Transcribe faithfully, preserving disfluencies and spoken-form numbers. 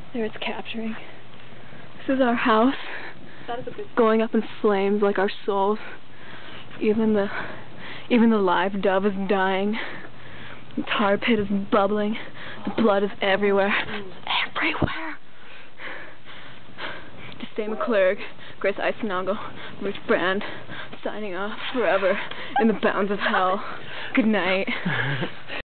There it's capturing. This is our house. That is a big going up in flames like our souls. Even the even the live dove is dying. The tar pit is bubbling. The blood is everywhere. It's everywhere. To stay McClurg, Grace Eisenagel, Rich Brand, signing off forever in the bounds of hell. Good night.